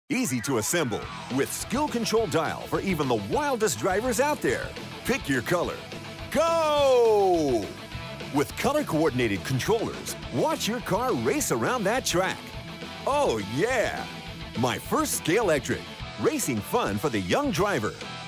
Easy to assemble, with skill control dial for even the wildest drivers out there. Pick your color. Go! With color-coordinated controllers, watch your car race around that track. Oh yeah! My first Scalextric, racing fun for the young driver.